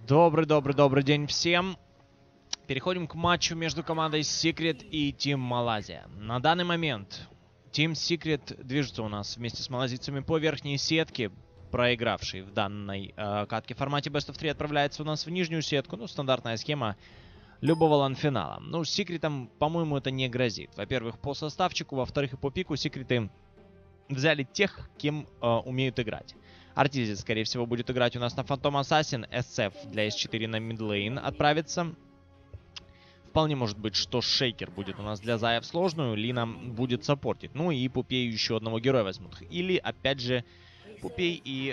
Добрый день всем. Переходим к матчу между командой Secret и Team Malaysia. На данный момент Team Secret движется у нас вместе с малазийцами по верхней сетке. Проигравший в данной катке в формате Best of 3 отправляется у нас в нижнюю сетку. Ну, стандартная схема любого лан-финала. Ну, с Секретом, по-моему, это не грозит. Во-первых, по составчику, во-вторых, и по пику Секреты взяли тех, кем умеют играть. Артизи, скорее всего, будет играть у нас на Phantom Assassin. SF для S4 на мидлейн отправится. Вполне может быть, что Шейкер будет у нас для Зая в сложную. Лина будет саппортить. Ну и Пупею еще одного героя возьмут. Или, опять же, Пупей и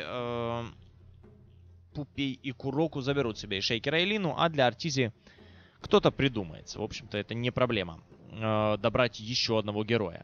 Куроку заберут себе и Шейкера, и Лину. А для Артизи кто-то придумается. В общем-то, это не проблема. Добрать еще одного героя.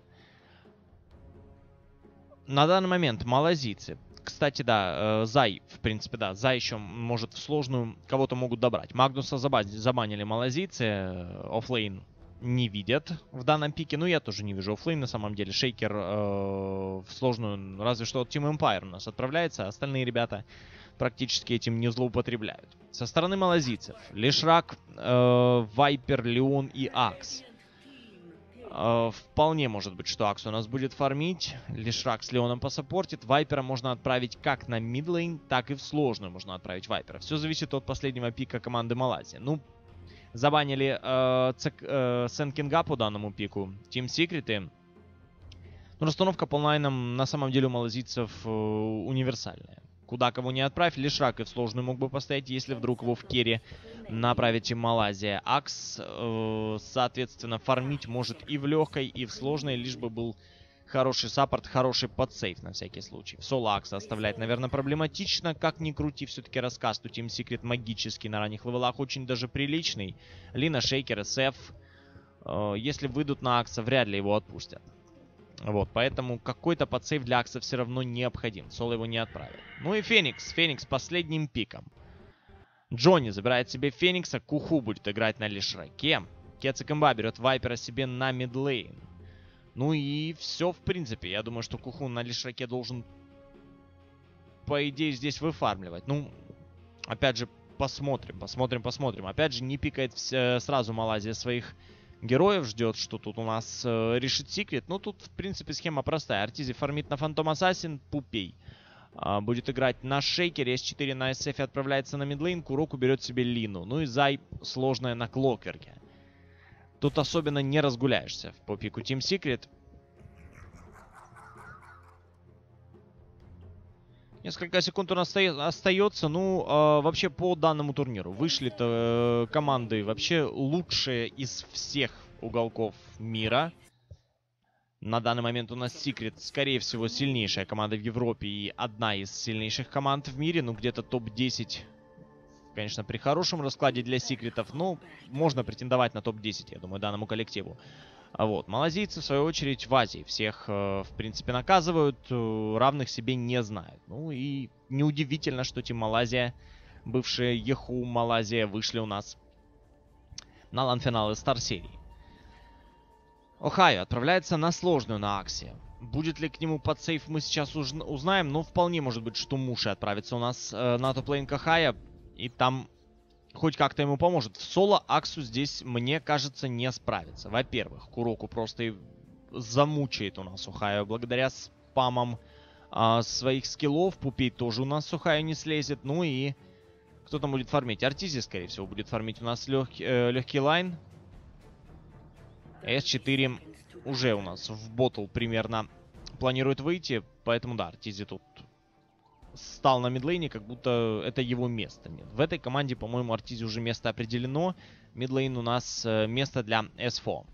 На данный момент малазийцы. Кстати, да, Зай, в принципе, да, Зай еще может в сложную кого-то могут добрать. Магнуса забанили малазийцы, оффлейн не видят в данном пике. Ну, я тоже не вижу оффлейн на самом деле. Шейкер в сложную, разве что Team Empire у нас отправляется, а остальные ребята практически этим не злоупотребляют. Со стороны малазийцев Лишрак, Вайпер, Леон и Акс. Вполне может быть, что Акс у нас будет фармить. Лишрак с Леоном посаппортит. Вайпера можно отправить как на мидлейн, так и в сложную можно отправить Вайпера. Все зависит от последнего пика команды Малайзия. Ну, забанили Сенкинга по данному пику. Team Secret. Ну, расстановка по лайнам на самом деле у малазийцев универсальная. Куда кого не отправь, Лишрак и в сложную мог бы постоять, если вдруг его в керри направить Team Malaysia. Акс, соответственно, фармить может и в легкой, и в сложной, лишь бы был хороший саппорт, хороший подсейв на всякий случай. В соло Акса оставлять, наверное, проблематично. Как ни крути, все-таки рассказ у Team Secret магический на ранних левелах очень даже приличный. Лина, Шейкер, SF. Если выйдут на Акса, вряд ли его отпустят. Вот, поэтому какой-то подсейв для Акса все равно необходим. Соло его не отправит. Ну и Феникс. Феникс последним пиком. Джонни забирает себе Феникса. Куху будет играть на Лишраке. Кецикэмба берет Вайпера себе на мидлейн. Ну и все, в принципе. Я думаю, что Куху на Лишраке должен, по идее, здесь выфармливать. Ну, опять же, посмотрим. Опять же, не пикает сразу Малайзия своих героев, ждет, что тут у нас решит Секрет. Ну, тут, в принципе, схема простая. Артизи фармит на Phantom Assassin, Пупей будет играть на Шейкере, S4 на SF отправляется на мидлейн, Куроку берет себе Лину. Ну и Зай сложная на Клокверке. Тут особенно не разгуляешься по пику Team Secret. Несколько секунд у нас остается. Ну, вообще по данному турниру вышли-то команды вообще лучшие из всех уголков мира. На данный момент у нас Secret, скорее всего, сильнейшая команда в Европе и одна из сильнейших команд в мире. Ну, где-то топ-10, конечно, при хорошем раскладе для Секретов. Ну, можно претендовать на топ-10, я думаю, данному коллективу. А вот, малазийцы, в свою очередь, в Азии всех, в принципе, наказывают, равных себе не знают. Ну и неудивительно, что Team Malaysia, бывшие Yahoo Malaysia, вышли у нас на лан-финалы Стар-серии. Охайо отправляется на сложную на Аксе. Будет ли к нему подсейв, мы сейчас узнаем, но вполне может быть, что Муши отправится у нас на топ-лейн к Охайо, и там хоть как-то ему поможет. В соло Аксу здесь, мне кажется, не справится. Во-первых, Куроку просто замучает у нас Охайо благодаря спамам своих скиллов. Пупей тоже у нас Охайо не слезет. Ну и кто там будет фармить? Артизи, скорее всего, будет фармить у нас легкий лайн. S4 уже у нас в ботл примерно планирует выйти. Поэтому да, Артизи тут стал на мидлейне, как будто это его место. Нет. В этой команде, по-моему, Артизи уже место определено. Мидлейн у нас место для S4.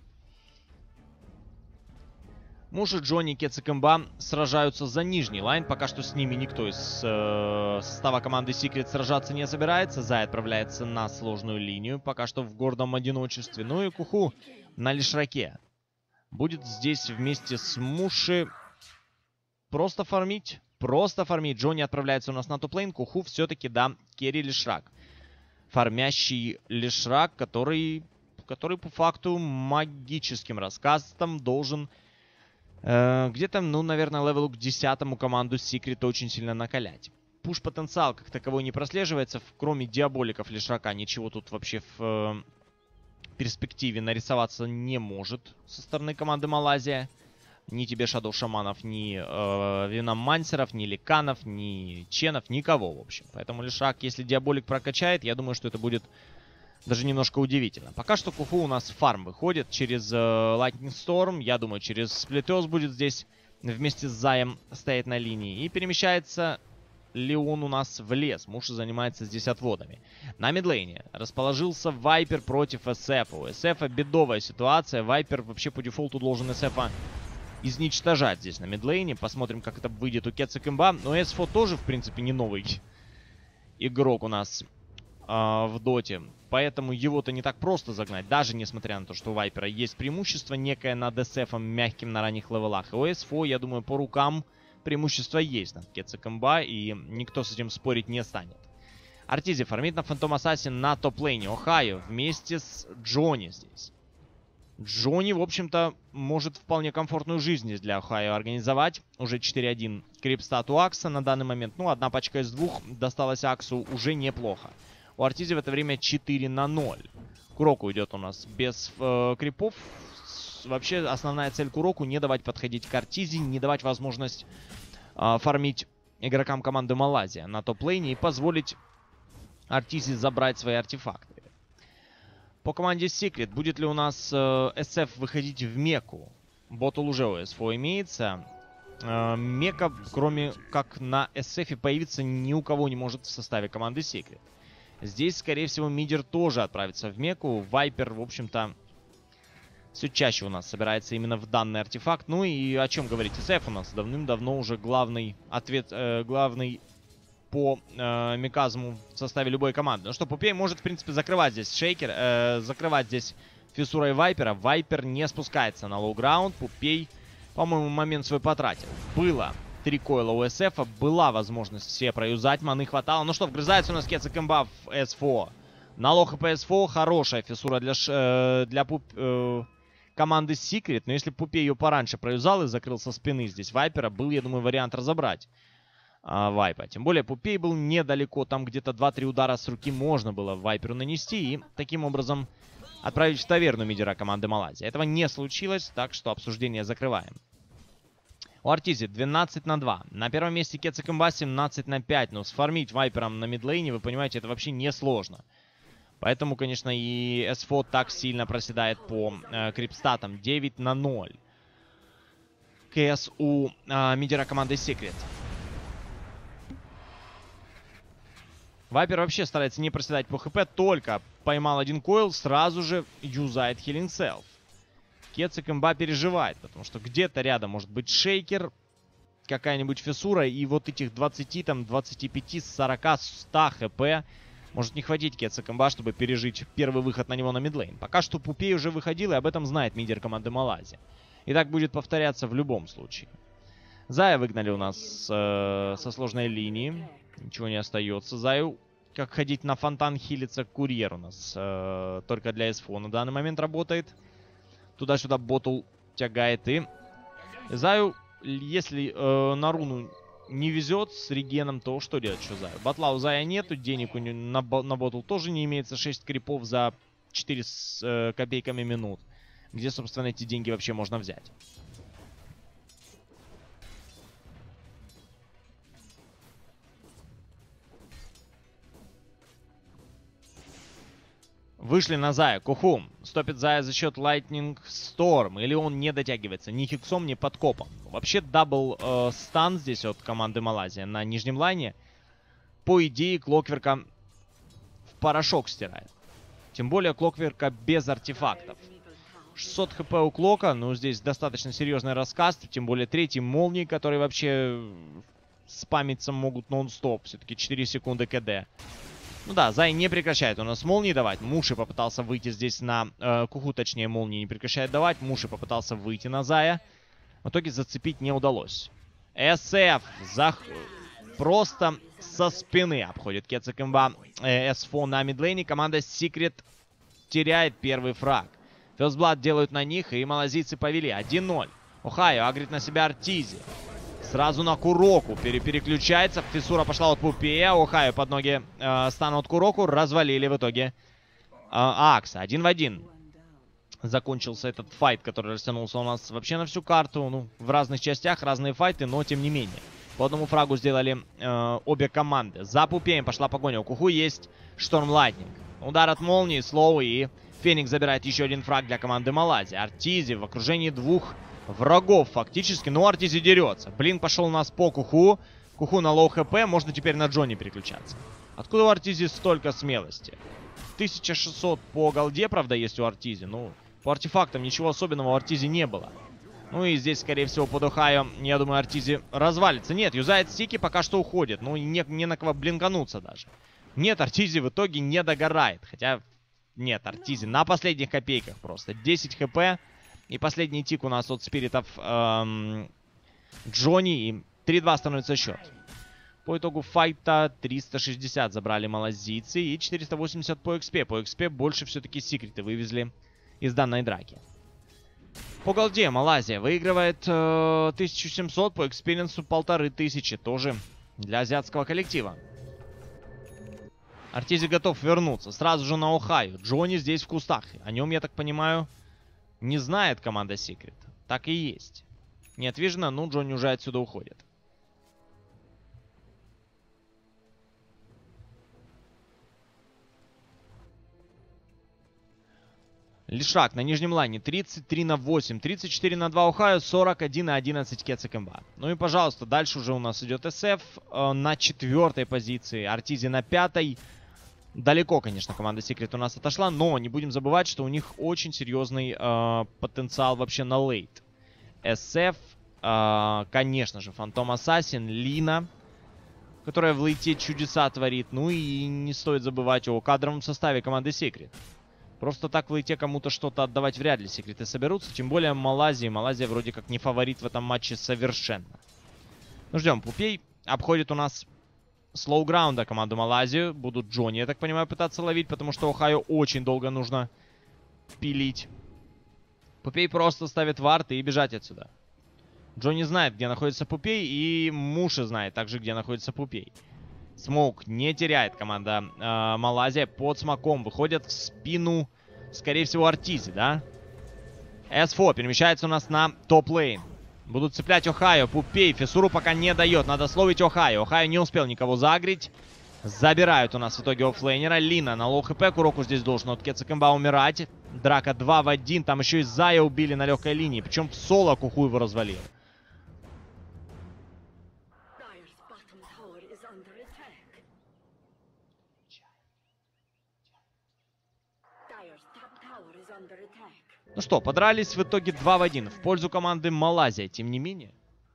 Муж и Джонни, Кецикэмба сражаются за нижний лайн. Пока что с ними никто из состава команды Secret сражаться не собирается. Зай отправляется на сложную линию. Пока что в гордом одиночестве. Ну и Куху на Лишраке будет здесь вместе с Муши просто фармить. Джонни отправляется у нас на топ-лейн. Куху все-таки, да, керри Лишрак. Фармящий Лишрак, который по факту магическим раскастом должен где-то, ну, наверное, левелу к 10-му команду Secret очень сильно накалять. пуш-потенциал как таковой не прослеживается. Кроме диаболиков Лишрака ничего тут вообще в перспективе нарисоваться не может со стороны команды Малайзия. Ни тебе Шадоу Шаманов, ни Виномансеров, ни Ликанов, ни Ченов, никого, в общем. Поэтому Лишрак, если диаболик прокачает, я думаю, что это будет даже немножко удивительно. Пока что Куху у нас в фарм выходит через Lightning Storm. Я думаю, через Сплитёс будет здесь вместе с Заем стоять на линии. И перемещается Леон у нас в лес. Муж занимается здесь отводами. На мидлейне расположился Вайпер против СФ. У СФ бедовая ситуация. Вайпер вообще по дефолту должен СФ изничтожать здесь на мидлейне. Посмотрим, как это выйдет у Кетса Кэмба. Но СФО тоже, в принципе, не новый игрок у нас в доте. Поэтому его-то не так просто загнать. Даже несмотря на то, что у Вайпера есть преимущество некое над СФом мягким на ранних левелах. И у СФО, я думаю, по рукам преимущество есть над Кетса Кэмба. И никто с этим спорить не станет. Артизи фармит на Фантом Ассасин на топ-лейне. Охайо вместе с Джонни здесь. Джонни, в общем-то, может вполне комфортную жизнь здесь для Охайо организовать. Уже 4-1 крипстат у Акса на данный момент. Ну, одна пачка из двух досталась Аксу уже неплохо. У Артизи в это время 4-0. Куроку идет у нас без крипов. Вообще, основная цель Куроку не давать подходить к Артизи, не давать возможность фармить игрокам команды Малайзия на топ-лейне и позволить Артизи забрать свои артефакты. По команде Secret будет ли у нас SF выходить в меку? Ботл уже у СФО имеется. Мека, кроме как на SF, появиться ни у кого не может в составе команды Secret. Здесь, скорее всего, мидер тоже отправится в меку. Вайпер, в общем-то, все чаще у нас собирается именно в данный артефакт. Ну и о чем говорить? SF у нас давным-давно уже главный главный по меказму в составе любой команды. Ну что, Пупей может, в принципе, закрывать здесь Шейкер, закрывать здесь Фиссура и Вайпера. Вайпер не спускается на лоу-граунд. Пупей, по-моему, момент свой потратил. Было 3 койла у СФ, была возможность все проюзать, маны хватало. Ну что, вгрызается у нас Кетса Кэмба в СФО. На лоу хп СФО хорошая Фиссура для команды Secret. Но если Пупей ее пораньше проюзал и закрыл со спины здесь Вайпера, был, я думаю, вариант разобрать Вайпа. Тем более Пупей был недалеко, там где-то 2-3 удара с руки можно было Вайперу нанести и таким образом отправить в таверну мидера команды Малайзия. Этого не случилось, так что обсуждение закрываем. У Артизи 12-2. На первом месте Кетса Кэмба 17-5. Но сфармить Вайпером на мидлейне, вы понимаете, это вообще не сложно. Поэтому, конечно, и СФО так сильно проседает по крипстатам. 9-0. КС у мидера команды Secret. Вайпер вообще старается не проседать по хп, только поймал один койл, сразу же юзает Healing Self. Кетса Кэмба переживает, потому что где-то рядом может быть Шейкер, какая-нибудь Фиссура, и вот этих 20, там, 25, 40, 100 хп может не хватить Кетса Кэмба, чтобы пережить первый выход на него на мидлейн. Пока что Пупей уже выходил, и об этом знает мидер команды Малайзия. И так будет повторяться в любом случае. Зая выгнали у нас со сложной линии. Ничего не остается. Заю, как ходить на фонтан, хилится курьер у нас. Только для СФО на данный момент работает. Туда-сюда ботл тягает. И Заю, если на руну не везет с регеном, то что делать, что Заю? Батла у Зая нету, денег на ботл тоже не имеется. 6 крипов за 4 с копейками минут. Где, собственно, эти деньги вообще можно взять? Вышли на Зая. Куху. Стопит Зая за счет Lightning Storm. Или он не дотягивается ни хиксом, ни подкопом. Вообще дабл стан здесь от команды Малайзия на нижнем лайне. По идее, Клокверка в порошок стирает. Тем более Клокверка без артефактов. 600 хп у Клока. Ну, здесь достаточно серьезный раскаст. Тем более третий молнии, которые вообще спамиться могут нон-стоп. Все-таки 4 секунды КД. Ну да, Зай не прекращает у нас молнии давать. Муши попытался выйти здесь на Куху, точнее молнии не прекращает давать. Муши попытался выйти на Зая. В итоге зацепить не удалось. СФ просто со спины обходит Кетса Кэмба СФО на мидлейне. Команда Secret теряет первый фраг. Филсблад делают на них, и малазийцы повели 1-0. Охайо агрит на себя Артизи. Сразу на Куроку переключается. Фиссура пошла от Пупея. Охайо под ноги станут Куроку. Развалили в итоге Акса. 1 в 1. Закончился этот файт, который растянулся у нас вообще на всю карту. Ну, в разных частях, разные файты, но тем не менее. По одному фрагу сделали обе команды. За Пупеем пошла погоня. У Куху есть Шторм Лайтнинг. Удар от молнии, Слоу, и Феникс забирает еще один фраг для команды Малайзии. Артизи в окружении двух врагов фактически. Но Артизи дерется. Блин, пошел у нас по Куху. Куху на лоу хп. Можно теперь на Джонни переключаться. Откуда у Артизи столько смелости? 1600 по голде, правда, есть у Артизи. Ну, по артефактам ничего особенного у Артизи не было. Ну и здесь, скорее всего, под Охайо, я думаю, Артизи развалится. Нет, юзает стики, пока что уходит. Ну, не на кого блинкануться даже. Нет, Артизи в итоге не догорает. Хотя, нет, Артизи на последних копейках просто. 10 хп. И последний тик у нас от спиритов Джонни. И 3-2 становится счет. По итогу файта 360 забрали малазийцы. И 480 по XP. По XP больше все-таки секреты вывезли из данной драки. По голде Малайзия выигрывает 1700, по экспириенсу 1500, тоже для азиатского коллектива. Артизи готов вернуться сразу же на Охайо. Джонни здесь в кустах. О нем, я так понимаю, не знает команда Secret. Так и есть. Нет, видно, ну Джонни уже отсюда уходит. Лишак на нижнем лайне 33 на 8, 34 на 2 Охайо, 41 на 11 Кецикэмба. Ну и, пожалуйста, дальше уже у нас идет SF на 4-й позиции, Артизи на 5-й. Далеко, конечно, команда Secret у нас отошла, но не будем забывать, что у них очень серьезный потенциал вообще на лейт. SF, конечно же, Фантом Ассасин, Лина, которая в лейте чудеса творит. Ну и не стоит забывать о кадровом составе команды Secret. Просто так в лейте кому-то что-то отдавать вряд ли секреты соберутся. Тем более Малайзия. Малайзия вроде как не фаворит в этом матче совершенно. Ну, ждем. Пупей обходит у нас с лоу-граунда команду Малайзию. Будут Джонни, я так понимаю, пытаться ловить, потому что Охайо очень долго нужно пилить. Пупей просто ставит вард и бежать отсюда. Джонни знает, где находится Пупей, и Муши знает также, где находится Пупей. Смоук не теряет команда Малайзия. Под смоком выходят в спину, скорее всего, Артизи, да? S4 перемещается у нас на топ-лейн. Будут цеплять Охайо. Пупей фиссуру пока не дает. Надо словить Охайо. Охайо не успел никого загрить. Забирают у нас в итоге оффлейнера. Лина на лоу хп. Куроку здесь должен от Кецикэмба умирать. Драка 2 в 1. Там еще и Зая убили на легкой линии. Причем в соло Куху его развалил. Ну что, подрались в итоге 2 в 1 в пользу команды Малайзия, тем не менее.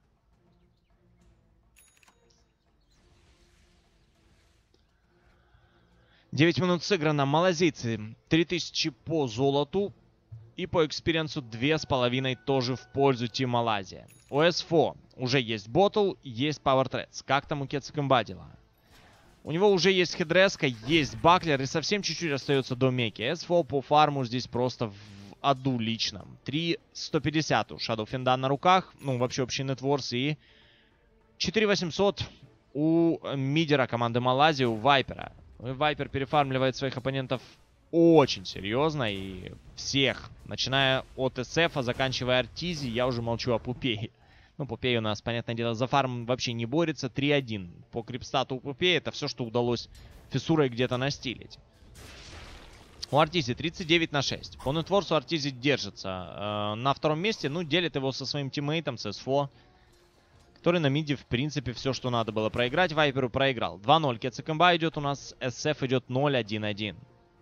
Девять минут сыграно. Малазийцы 3000 по золоту. И по экспириенсу 2500 тоже в пользу Team Малайзия. У S4 уже есть ботл, есть Power Threads. Как там у Кецикэмба дела? У него уже есть хедреска, есть баклер и совсем чуть-чуть остается до меки. S4 по фарму здесь просто в аду личном. 3150 у Shadow Fendan на руках. Ну, вообще общий нетворс. И 4800 у мидера команды Малайзии, у Вайпера. Вайпер перефармливает своих оппонентов очень серьезно. И всех, начиная от SF, заканчивая Артизи, я уже молчу о Пупее. Ну, Пупей у нас, понятное дело, за фарм вообще не борется. 3-1. По крипстату у Пупея это все, что удалось фиссурой где-то настилить. У Артизи 39 на 6. По нетворсу Артизи держится на втором месте. Ну, делит его со своим тиммейтом, с S4. Который на миде, в принципе, все, что надо было проиграть. Вайперу проиграл. 2-0. Кецикэмба идет у нас. SF идет 0-1-1.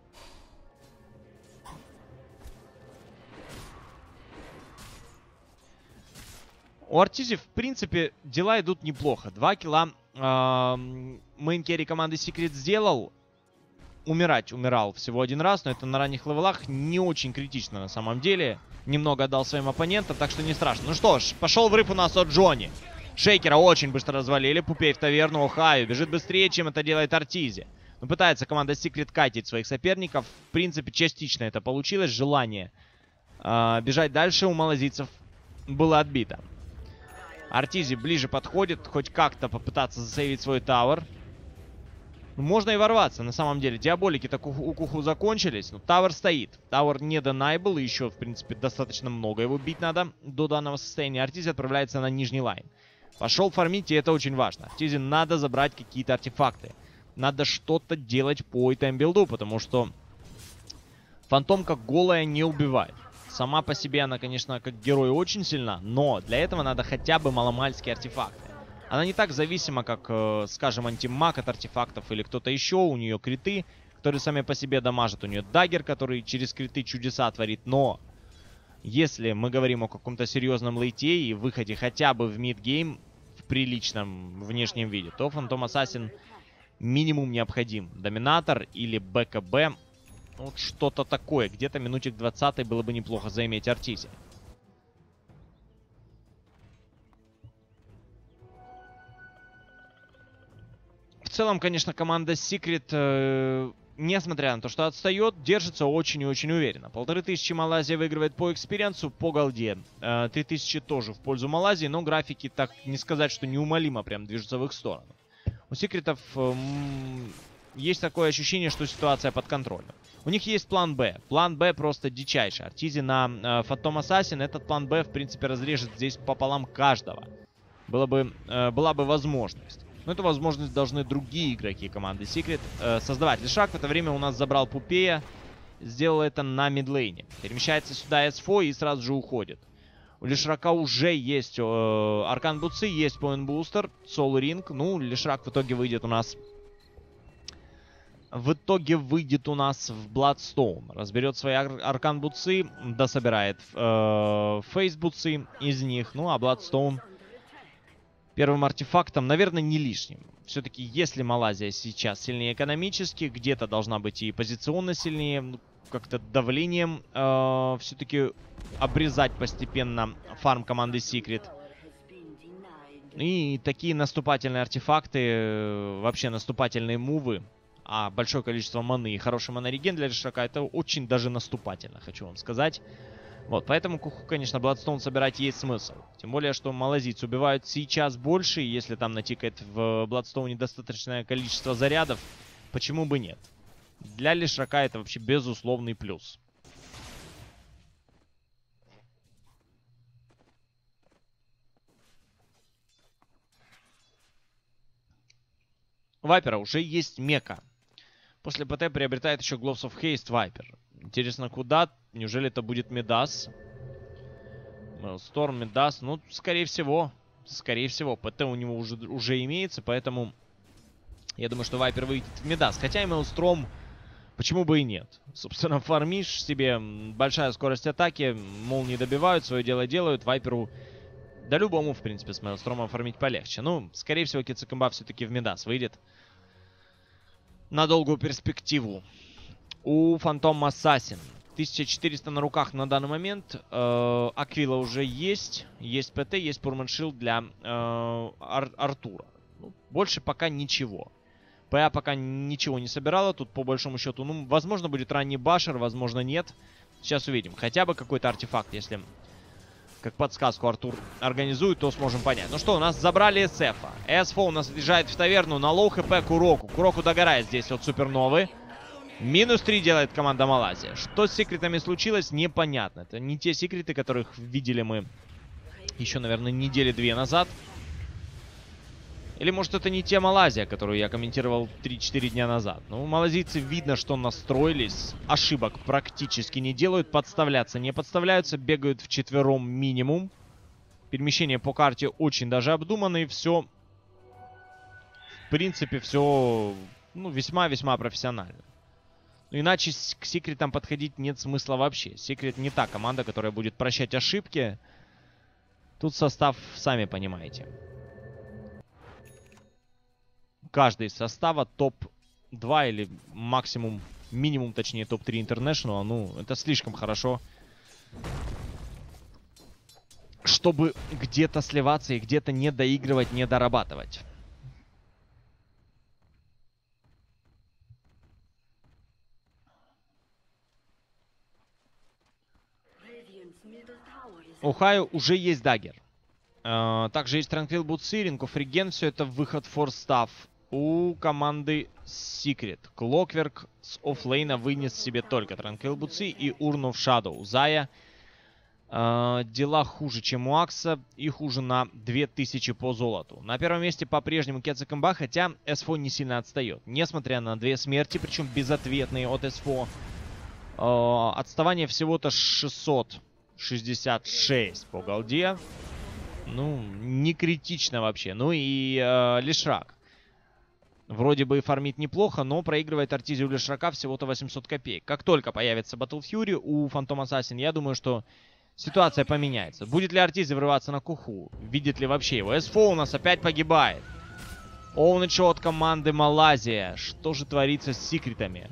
У Артизи, в принципе, дела идут неплохо. 2 килла мейн-керри команды Secret сделал. Умирал всего один раз, но это на ранних левелах не очень критично на самом деле. Немного отдал своим оппонентам, так что не страшно. Ну что ж, пошел врыв у нас от Джонни. Шейкера очень быстро развалили. Пупей в таверну. Охайо бежит быстрее, чем это делает Артизи. Но пытается команда Secret катить своих соперников. В принципе, частично это получилось. Желание бежать дальше у малазийцев было отбито. Артизи ближе подходит, хоть как-то попытаться засейвить свой тауэр. Можно и ворваться, на самом деле. Диаболики-то у Куху закончились, но тауэр стоит. Тауэр не денайбл, и еще, в принципе, достаточно много его бить надо до данного состояния. Артизи отправляется на нижний лайн. Пошел фармить, и это очень важно. Артизи надо забрать какие-то артефакты. Надо что-то делать по итем-билду, потому что фантомка голая не убивает. Сама по себе она, конечно, как герой очень сильна, но для этого надо хотя бы маломальские артефакты. Она не так зависима, как, скажем, антимаг от артефактов или кто-то еще. У нее криты, которые сами по себе дамажат. У нее даггер, который через криты чудеса творит. Но если мы говорим о каком-то серьезном лейте и выходе хотя бы в мидгейм в приличном внешнем виде, то Фантом Ассасин минимум необходим. Доминатор или БКБ. Вот что-то такое. Где-то минутик 20 было бы неплохо заиметь Артизи. В целом, конечно, команда Secret, несмотря на то, что отстает, держится очень и очень уверенно. 1500 Малайзия выигрывает по экспириенсу, по голде. 3000 тоже в пользу Малайзии, но графики, так не сказать, что неумолимо прям движутся в их сторону. У Секретов есть такое ощущение, что ситуация под контролем. У них есть план Б. План Б просто дичайший. Артизи на Фантом Ассасин. Этот план Б, в принципе, разрежет здесь пополам каждого. Была бы возможность. Но эту возможность должны другие игроки команды Secret создавать. Лишак в это время у нас забрал Пупея. Сделал это на мидлейне. Перемещается сюда S4 и сразу же уходит. У Лишрака уже есть Аркан Бутсы, есть Point Booster, Soul Ring. Ну, Лишрак в итоге выйдет у нас... В Bloodstone. Разберет свои Аркан Бутсы, дособирает Фейс Бутсы из них. Ну, а Bloodstone... Первым артефактом, наверное, не лишним. Все-таки, если Малайзия сейчас сильнее экономически, где-то должна быть и позиционно сильнее, как-то давлением все-таки обрезать постепенно фарм команды Secret. И такие наступательные артефакты, вообще наступательные мувы, а большое количество маны и хороший манореген для Лишака, это очень даже наступательно, хочу вам сказать. Вот, поэтому Куху, конечно, Bloodstone собирать есть смысл. Тем более, что малазийцы убивают сейчас больше, и если там натикает в Bloodstone достаточное количество зарядов, почему бы нет? Для Лишака это вообще безусловный плюс. У Вайпера уже есть мека. После ПТ приобретает еще Gloves of Haste Вайпер. Интересно, куда? Неужели это будет Мидас? Storm, Мидас. Ну, скорее всего. Скорее всего. ПТ у него уже имеется, поэтому я думаю, что Вайпер выйдет в Мидас. Хотя и Maelstrom, почему бы и нет? Собственно, фармишь себе, большая скорость атаки, молнии добивают, свое дело делают. Вайперу, да любому, в принципе, с Maelstrom оформить полегче. Ну, скорее всего, Кицекамба все-таки в Мидас выйдет. На долгую перспективу. У Фантом Ассасин 1400 на руках на данный момент. Аквила уже есть. Есть ПТ, есть Пурманшилд для Артура. Ну, больше пока ничего. ПА пока ничего не собирала. Тут по большому счету, ну, возможно, будет ранний башер, возможно, нет. Сейчас увидим. Хотя бы какой-то артефакт, если как подсказку Артур организует, то сможем понять. Ну что, у нас забрали СФа. СФО у нас отъезжает в таверну на лоу хп Куроку. Куроку догорает здесь от суперновы. Минус 3 делает команда Малайзия. Что с секретами случилось, непонятно. Это не те секреты, которых видели мы еще, наверное, недели 2 назад. Или, может, это не те Малайзия, которую я комментировал 3-4 дня назад. Ну, малазийцы видно, что настроились. Ошибок практически не делают. Подставляться не подставляются. Бегают вчетвером минимум. Перемещения по карте очень даже обдуманные. Все, в принципе, все, ну, весьма-весьма профессионально. Ну, иначе к секретам подходить нет смысла вообще. Секрет не та команда, которая будет прощать ошибки. Тут состав, сами понимаете. Каждый из состава топ-2 или максимум, минимум, точнее, топ-3 International. Ну, это слишком хорошо, чтобы где-то сливаться и где-то не доигрывать, не дорабатывать. У Хаю уже есть даггер. Также есть Tranquil Boots, Ring of Regen. Все это выход for Staff. У команды Secret. Clockwork с оффлейна вынес себе только Tranquil Boots и Urn of Shadow. У Зая дела хуже, чем у Акса, и хуже на 2000 по золоту. На первом месте по-прежнему Кетсек Имба, хотя СФО не сильно отстает. Несмотря на 2 смерти, причем безответные от СФО, отставание всего-то 666 по голде. Ну, не критично вообще. Ну и Лишрак. Вроде бы и фармит неплохо, но проигрывает Артизи у Лишрака всего-то 800 копеек. Как только появится Battle Fury у Phantom Assassin, я думаю, что ситуация поменяется. Будет ли Артизи врываться на Куху? Видит ли вообще его? СФО у нас опять погибает. Оунычо от команды Малайзия. Что же творится с секретами?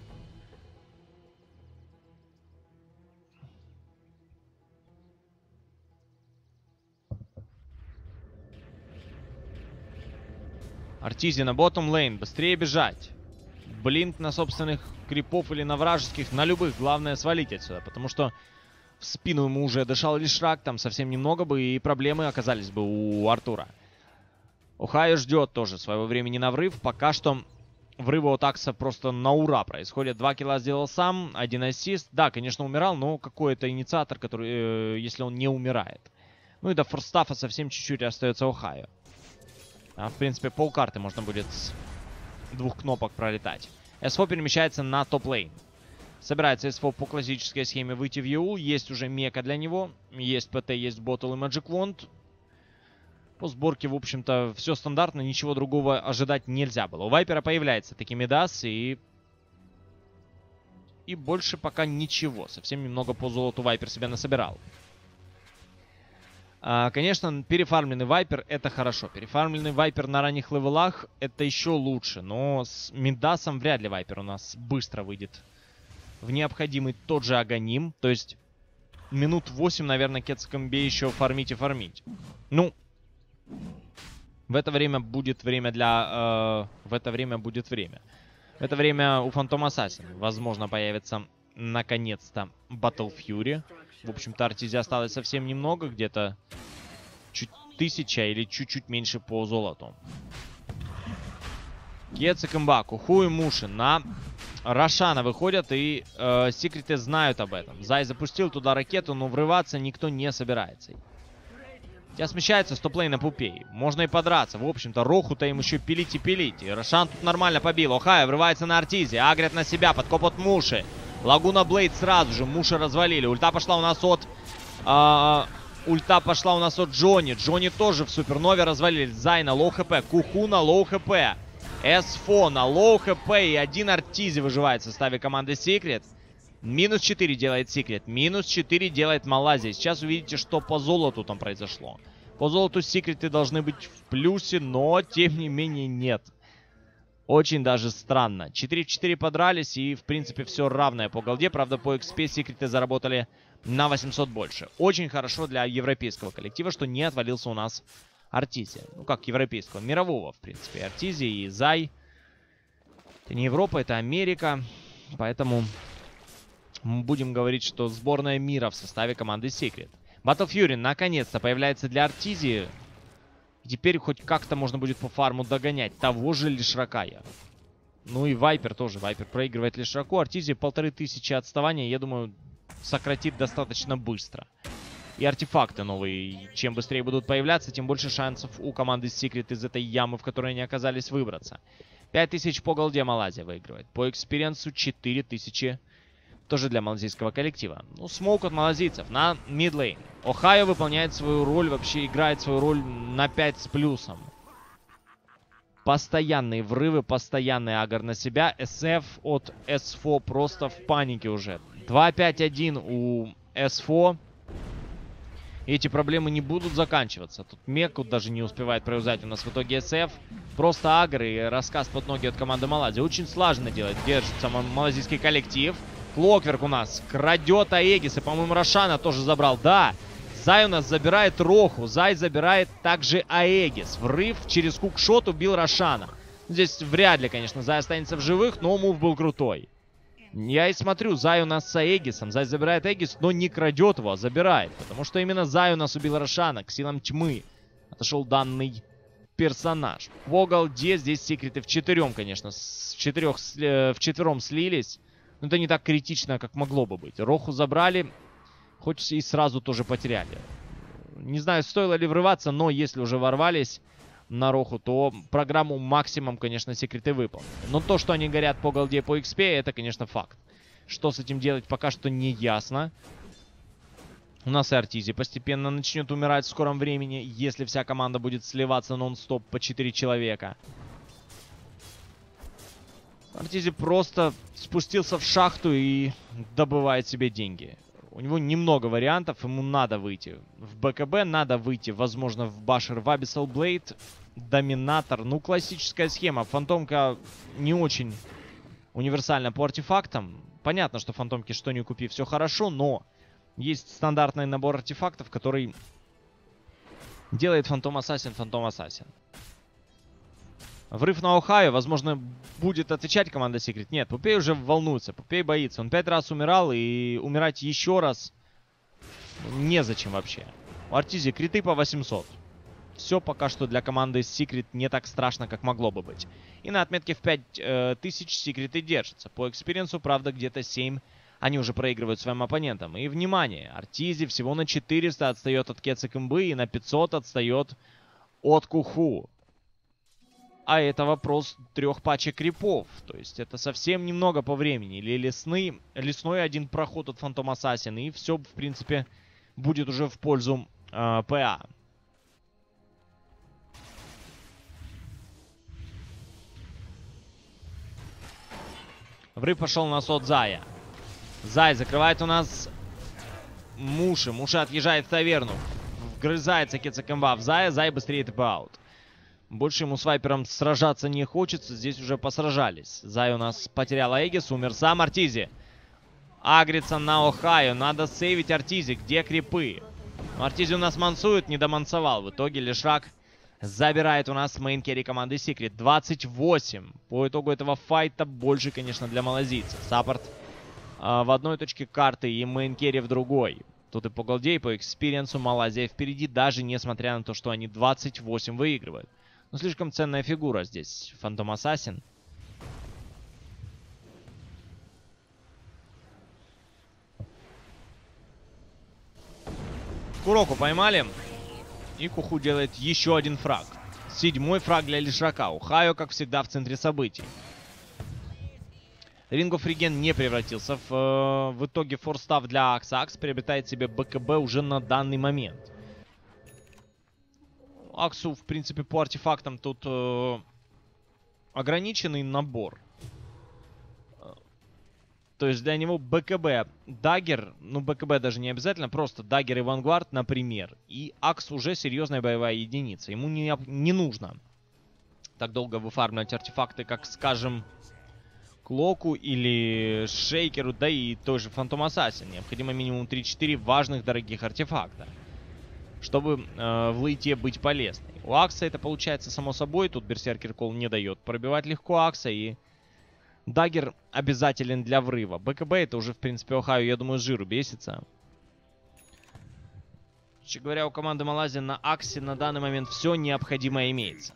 Артизи на ботtom лейн. Быстрее бежать. Блинк на собственных крипов или на вражеских. На любых. Главное свалить отсюда. Потому что в спину ему уже дышал Лишрак. Там совсем немного бы и проблемы оказались бы у Артура. Охайо ждет тоже своего времени на врыв. Пока что врывы от Акса просто на ура происходят. 2 килла сделал сам. 1 ассист. Да, конечно, умирал, но какой-то инициатор, который, если он не умирает. Ну и до форстафа совсем чуть-чуть остается Охайо. А, в принципе, полкарты можно будет с 2 кнопок пролетать. СФО перемещается на топ-лейн. Собирается СФО по классической схеме выйти в ЕУ. Есть уже мека для него. Есть ПТ, есть Ботл и Magic Wand. По сборке, в общем-то, все стандартно. Ничего другого ожидать нельзя было. У Вайпера появляется таки Медас и больше пока ничего. Совсем немного по золоту Вайпер себя насобирал. Конечно, перефармленный Вайпер это хорошо. Перефармленный Вайпер на ранних левелах это еще лучше. Но с Мидасом вряд ли Вайпер у нас быстро выйдет в необходимый тот же Аганим. То есть минут 8, наверное, Кетсекомбе еще фармить и фармить. Ну, в это время будет время для... В это время у Phantom Assassin, возможно, появится наконец-то Battle Fury. В общем-то, Артизи осталось совсем немного, где-то чуть 1000 или чуть-чуть меньше по золоту. Кетсек Имба, Куху и Муши на Рошана выходят, и секреты знают об этом. Зай запустил туда ракету, но врываться никто не собирается. Тебя смещается с топ-лейна Пупей. Можно и подраться. В общем-то, Роху-то им еще пилить и пилить. И Рошан тут нормально побил. Охайо врывается на Артизи. Агрят на себя. Подкоп от Муши. Лагуна Блейд сразу же. Муши развалили. Ульта пошла у нас от... Джонни. Джонни тоже в супернове развалили. Зай на лоу хп. Куху на лоу хп. СФО на лоу хп. И один Артизи выживает в составе команды Secret. Минус 4 делает Secret. Минус 4 делает Малайзия. Сейчас увидите, что по золоту там произошло. По золоту секреты должны быть в плюсе, но тем не менее нет. Очень даже странно. 4 в 4 подрались и в принципе все равное по голде. Правда по XP секреты заработали на 800 больше. Очень хорошо для европейского коллектива, что не отвалился у нас Артизи. Ну как европейского, мирового в принципе. Артизи и Зай. Это не Европа, это Америка. Поэтому... мы будем говорить, что сборная мира в составе команды Secret. Battle Fury наконец-то появляется для Артизи. Теперь хоть как-то можно будет по фарму догонять того же Лишракая. Ну и Вайпер тоже. Вайпер проигрывает Лишраку. Артизи 1500 отставания, я думаю, сократит достаточно быстро. И артефакты новые. Чем быстрее будут появляться, тем больше шансов у команды Secret из этой ямы, в которой они оказались, выбраться. 5000 по голде Малайзия выигрывает. По экспириенсу 4000. Тоже для малазийского коллектива. Ну, смоук от малазийцев на мидлейн. Охайо выполняет свою роль, вообще играет свою роль на 5 с плюсом. Постоянные врывы, постоянный агр на себя. СФ от СФО просто в панике уже. 2-5-1 у СФО. И эти проблемы не будут заканчиваться. Тут Меку даже не успевает проюзать у нас в итоге СФ. Просто агр и рассказ под ноги от команды Малайзии. Очень сложно делать. Держится малазийский коллектив. Клокверк у нас крадет Аегис. И, по-моему, Рошана тоже забрал. Да, Зай у нас забирает Роху. Зай забирает также Аегис. Врыв через кукшот убил Рошана. Здесь вряд ли, конечно, Зай останется в живых, но мув был крутой. Я и смотрю, Зай у нас с Аегисом. Зай забирает Аегис, но не крадет его, а забирает. Потому что именно Зай у нас убил Рошана к силам тьмы. отошел данный персонаж. По голде здесь секреты вчетвером, конечно. Вчетвером слились. Но это не так критично, как могло бы быть. Роху забрали, хоть и сразу тоже потеряли. Не знаю, стоило ли врываться, но если уже ворвались на Роху, то программу максимум, конечно, секреты выполнили. Но то, что они горят по голде и по XP, это, конечно, факт. Что с этим делать, пока что не ясно. У нас и Артизи постепенно начнет умирать в скором времени, если вся команда будет сливаться нон-стоп по 4 человека. Артизи просто спустился в шахту и добывает себе деньги. У него немного вариантов, ему надо выйти в БКБ, надо выйти, возможно, в Башер, в Abyssal Blade, Доминатор. Ну, классическая схема. Фантомка не очень универсальна по артефактам. Понятно, что фантомки что ни купи, все хорошо, но есть стандартный набор артефактов, который делает Фантом Ассасин Фантом Ассасин. Врыв на Охайо, возможно, будет отвечать команда Secret. Нет, Пупей уже волнуется, Пупей боится. Он 5 раз умирал, и умирать еще раз незачем вообще. У Артизи криты по 800. Все пока что для команды Secret не так страшно, как могло бы быть. И на отметке в 5000 секреты держатся. По экспириенсу, правда, где-то 7 они уже проигрывают своим оппонентам. И, внимание, Артизи всего на 400 отстает от Кетсек Имбы и на 500 отстает от Куху. А это вопрос 3 пачек крипов. То есть это совсем немного по времени. Или лесной один проход от Фантом Ассасин. И все, в принципе, будет уже в пользу ПА. Врыв пошел на сот Зая. Зай закрывает у нас Муши. Муши отъезжает в таверну. Вгрызается Кетсакэмба в Зая. Зай быстрее ТП-аут. Больше ему с Вайпером сражаться не хочется. Здесь уже посражались. Зай у нас потерял Аегис. Умер сам Артизи. Агрится на Охайо. Надо сейвить Артизи. Где крипы? Артизи у нас мансует. Не домансовал. В итоге Лишрак забирает у нас мейн-керри команды Secret. 28. По итогу этого файта больше, конечно, для малазийца. Саппорт в одной точке карты и мейн-керри в другой. Тут и по голде, и по экспириенсу Малайзия впереди, даже несмотря на то, что они 28 выигрывают. Но слишком ценная фигура здесь. Фантом Ассасин. Куроку поймали. И Куху делает еще один фраг. 7-й фраг для Лишрака. Охайо, как всегда, в центре событий. Ring of Regen не превратился в итоге форстав для Акса. Акс приобретает себе БКБ уже на данный момент. Аксу, в принципе, по артефактам тут ограниченный набор. То есть для него БКБ, Даггер, ну БКБ даже не обязательно, просто Даггер и Вангвард, например. И Акс уже серьезная боевая единица. Ему не нужно так долго выфармливать артефакты, как, скажем, Клоку или Шейкеру, да и той же Фантом Ассасин. Необходимо минимум 3-4 важных дорогих артефакта, чтобы в лейте быть полезной. У Акса это получается само собой. Тут Берсеркер Кол не дает пробивать легко Акса. И Даггер обязателен для врыва. БКБ это уже, в принципе, Охайо, я думаю, с жиру бесится. Короче говоря, у команды Малайзии на Аксе на данный момент все необходимое имеется.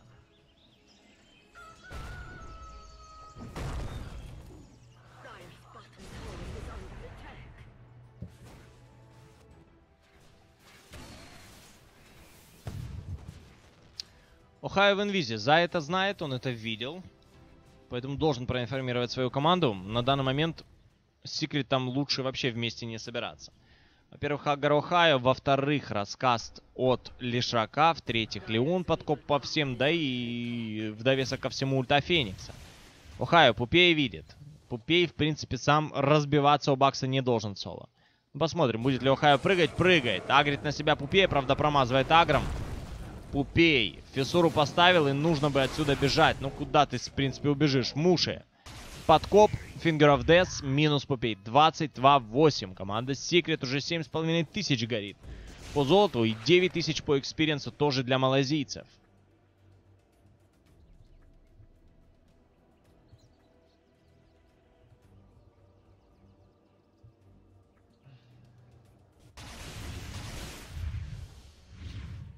Охайо в инвизе. За это знает, он это видел. Поэтому должен проинформировать свою команду. На данный момент Secret там лучше вообще вместе не собираться. Во-первых, Хаггар Охайо. Во-вторых, раскаст от Лишрака. В-третьих, Леон подкоп по всем. Да и в довесок ко всему ульта Феникса. Охайо Пупей видит. Пупей, в принципе, сам разбиваться у Бакса не должен соло. Посмотрим, будет ли Охайо прыгать. Прыгает. Агрит на себя Пупей. Правда, промазывает агром. Пупей. Фиссуру поставил, и нужно бы отсюда бежать. Ну, куда ты, в принципе, убежишь? Муши. Подкоп. Finger of Death. Минус Пупей. 22-8. Команда Secret уже 7500 горит по золоту. И 9000 по экспириенсу тоже для малазийцев.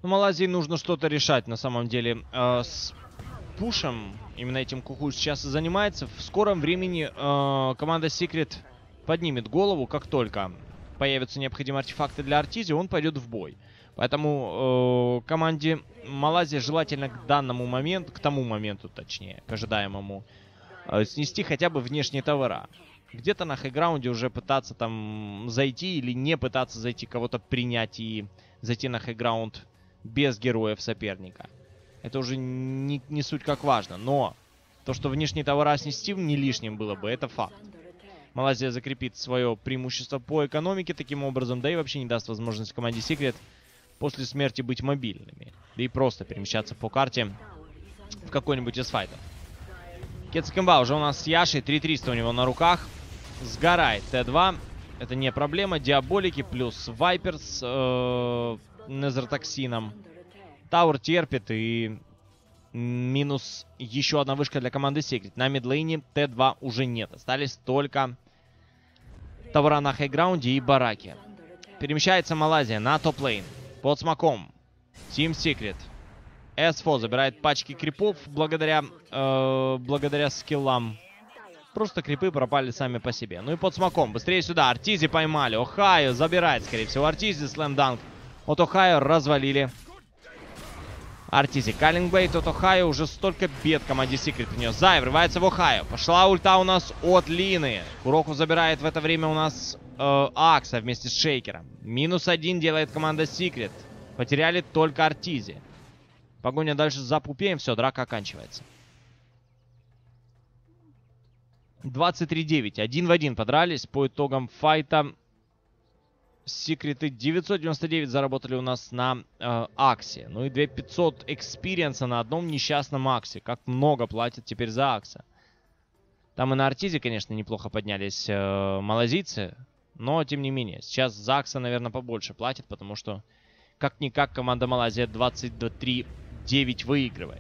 Но Малайзии нужно что-то решать на самом деле. С пушем, именно этим Куху сейчас и занимается. В скором времени команда Secret поднимет голову, как только появятся необходимые артефакты для Артизи, он пойдет в бой. Поэтому команде Малайзия желательно к данному моменту, к тому моменту точнее, к ожидаемому, снести хотя бы внешние товара. Где-то на хайграунде уже пытаться там зайти или не пытаться зайти, кого-то принять и зайти на хайграунд без героев соперника. Это уже не суть как важно. Но то, что внешние товара снести не лишним было бы, это факт. Малайзия закрепит свое преимущество по экономике таким образом, да и вообще не даст возможность команде Secret после смерти быть мобильными. Да и просто перемещаться по карте в какой-нибудь из файтов. Кетсукимба уже у нас с Яшей, 3300 у него на руках. Сгорает Т2, это не проблема. Диаболики плюс Вайпер с Незротоксином. Тауэр терпит и минус еще одна вышка для команды Secret. На мидлейне Т2 уже нет, остались только товара на хайграунде и бараки. Перемещается Малайзия на топ-лейн. Под смоком. Team Secret. СФО забирает пачки крипов благодаря скиллам. Просто крипы пропали сами по себе. Ну и под смоком. Быстрее сюда. Артизи поймали. Охайо забирает, скорее всего. Артизи слэмданк. От Охайо развалили. Артизи. Каллингбейт от Охайо. Уже столько бед команде Secret принес. Зай врывается в Охайо. Пошла ульта у нас от Лины. Куроку забирает в это время у нас Акса вместе с Шейкером. -1 делает команда Secret. Потеряли только Артизи. Погоня дальше за Пупеем. Все, драка оканчивается. 23-9. 1 в 1 подрались по итогам файта. Секреты 999 заработали у нас на Аксе. Ну и 2500 экспириенса на одном несчастном Аксе. Как много платят теперь за Акса. Там и на Артизе, конечно, неплохо поднялись малазийцы. Но, тем не менее, сейчас за Акса, наверное, побольше платят. Потому что, как-никак, команда Малайзия 23-9 выигрывает.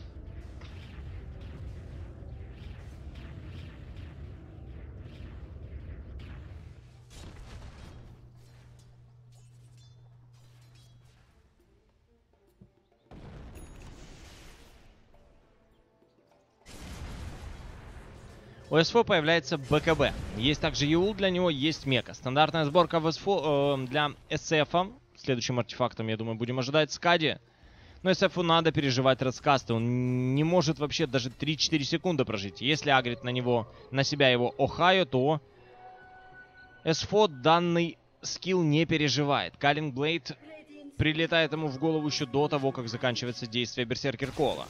У СФО появляется БКБ. Есть также Еул, для него есть Мека. Стандартная сборка в СФО, для СФа. Следующим артефактом, я думаю, будем ожидать Скади. Но СФу надо переживать раскасты. Он не может вообще даже 3-4 секунды прожить. Если агрит на себя его Охайо, то СФО данный скилл не переживает. Каллинг Блейд прилетает ему в голову еще до того, как заканчивается действие Берсеркер Кола.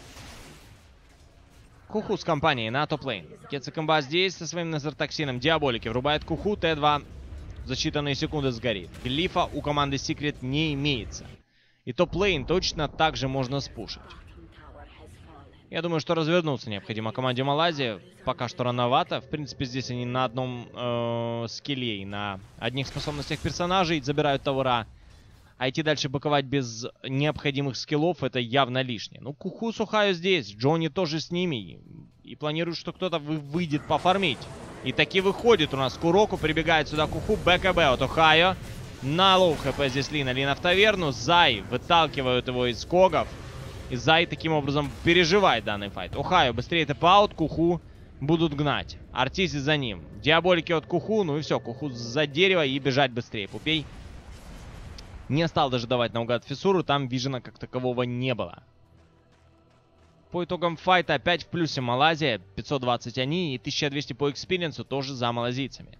Куху с компанией на топ-лейн. Кетсукимба здесь со своим Незротоксином. Диаболики врубает Куху. Т2 за считанные секунды сгорит. Глифа у команды Secret не имеется. И топ-лейн точно так же можно спушить. Я думаю, что развернуться необходимо команде Малайзии. Пока что рановато. В принципе, здесь они на одном скилле и на одних способностях персонажей забирают товара. А идти дальше быковать без необходимых скиллов — это явно лишнее. Ну, Куху с Охайо здесь. Джонни тоже с ними. И планирует, что кто-то выйдет пофармить. И таки выходит у нас Куроку. Прибегает сюда Куху. БКБ от Охайо. На лоу хп здесь Лина в таверну. Зай выталкивают его из когов. И Зай таким образом переживает данный файт. Охайо быстрее тэп-аут. Куху будут гнать. Артизи за ним. Диаболики от Куху. Ну и все. Куху за дерево и бежать быстрее. Пупей не стал даже давать наугад фиссуру. Там вижена как такового не было. По итогам файта опять в плюсе Малайзия. 520 они и 1200 по экспириенсу тоже за малазийцами.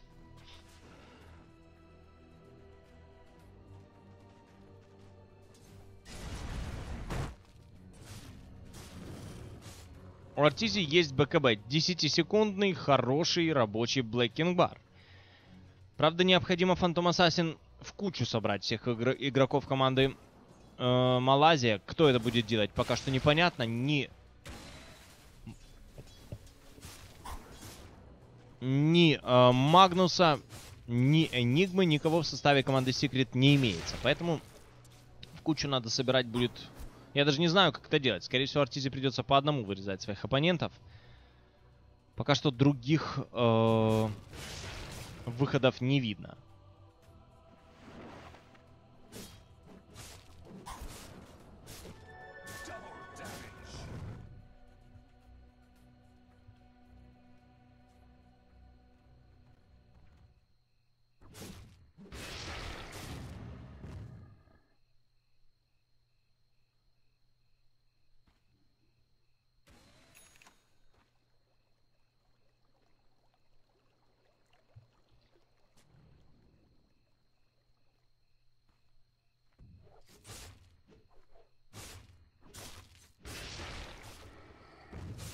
У Артизи есть БКБ. 10-секундный хороший рабочий Black King Bar. Правда, необходимо Phantom Assassin в кучу собрать всех игроков команды Малайзия. Кто это будет делать, пока что непонятно. Ни Магнуса, ни Энигмы, никого в составе команды Secret не имеется. Поэтому в кучу надо собирать будет... Я даже не знаю, как это делать. Скорее всего, Артизи придется по одному вырезать своих оппонентов. Пока что других выходов не видно.